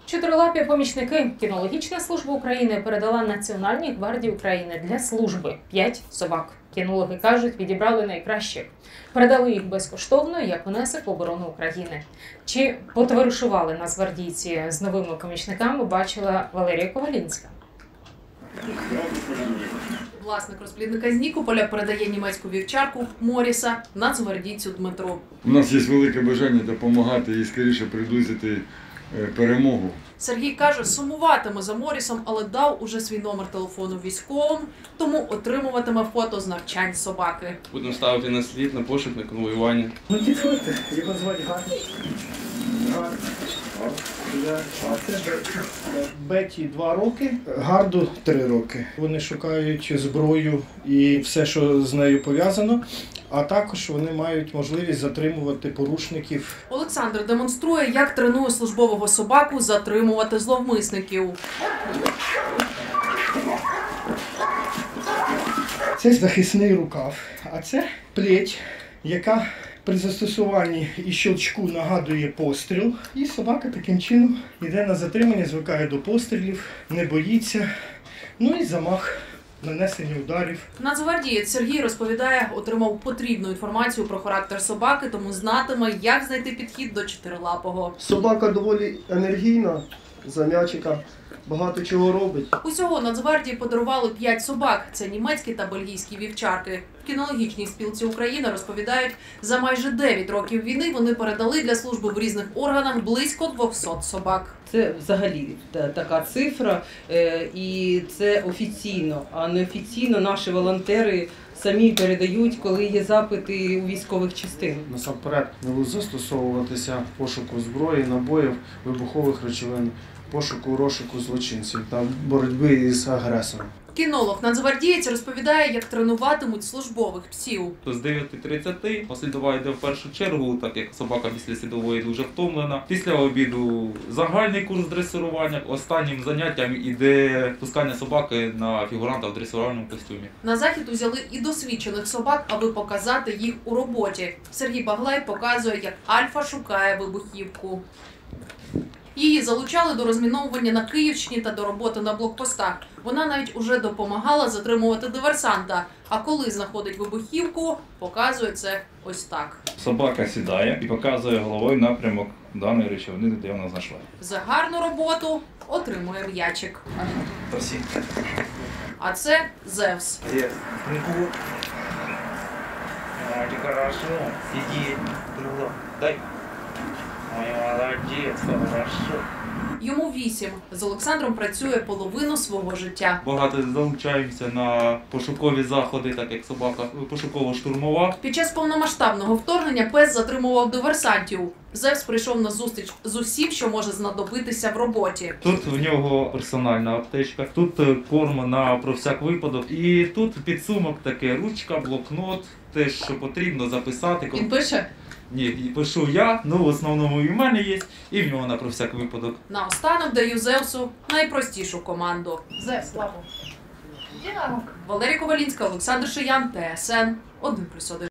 Чотирилапі помічники. Кінологічна служба України передала Національній гвардії України для служби 5 собак. Кінологи кажуть, відібрали найкращих. Передали їх безкоштовно, як внесок в оборону України. Чи потоваришували нацгвардійці з новими помічниками, бачила Валерія Ковалінська. Власник розплідника з Нікополя передає німецьку вівчарку Моріса нацгвардійцю Дмитру. У нас є велике бажання допомагати і скоріше приблизити перемогу. Сергій каже, сумуватиме за Морісом, але дав уже свій номер телефону військовим, тому отримуватиме фото з навчань собаки. Будемо ставити на слід, на пошук, на конвоювання. Ну підходьте, його звати Гард. Беті 2 роки, Гарду 3 роки. Вони шукають зброю і все, що з нею пов'язано, а також вони мають можливість затримувати порушників. Олександр демонструє, як тренує службового собаку затримувати зловмисників. Це захисний рукав, а це плеть, яка при застосуванні і щелчку нагадує постріл. І собака таким чином йде на затримання, звикає до пострілів, не боїться. Ну і замах, нанесення ударів. Нацгвардієць Сергій розповідає, отримав потрібну інформацію про характер собаки, тому знатиме, як знайти підхід до чотирилапого. Собака доволі енергійна, за м'ячика, багато чого робить. Усього Нацгвардії подарували 5 собак. Це німецькі та бельгійські вівчарки. В кінологічній спілці України розповідають, за майже 9 років війни вони передали для служби в різних органах близько 200 собак. Це взагалі така цифра, і це офіційно, а неофіційно наші волонтери самі передають, коли є запити у військових частин. Насамперед не будуть застосовуватися пошуку зброї, набоїв, вибухових речовин, пошуку, розшуку злочинців та боротьби із агресором. Кінолог Нацгвардієць розповідає, як тренуватимуть службових псів. З 9:30 слідова йде в першу чергу, так як собака після слідової дуже втомлена. Після обіду загальний курс дресирування. Останнім заняттям іде пускання собаки на фігуранта в дресирувальному костюмі. На захід узяли і досвідчених собак, аби показати їх у роботі. Сергій Баглай показує, як Альфа шукає вибухівку. Її залучали до розміновування на Київщині та до роботи на блокпостах. Вона навіть уже допомагала затримувати диверсанта. А коли знаходить вибухівку, показує це ось так. Собака сідає і показує головою напрямок даної речовини, де вона знайшла. За гарну роботу отримує м'ячик. А це Зевс. Хорошо, сиди, дай. Ой, молодець, хорошо. Йому 8. З Олександром працює половину свого життя. Багато залучаємося на пошукові заходи, так як собака пошуково-штурмова. Під час повномасштабного вторгнення пес затримував диверсантів. Зевс прийшов на зустріч з усім, що може знадобитися в роботі. Тут в нього персональна аптечка, тут корм про всяк випадок. І тут підсумок таке, ручка, блокнот, те, що потрібно записати. Він пише? Ні, пишу я, в основному і в мене є, і в нього на про всяк випадок. Наостанок даю Зевсу найпростішу команду. Зевс, лапу. Валерія Ковалінська, Олександр Шиян, ТСН 1+1.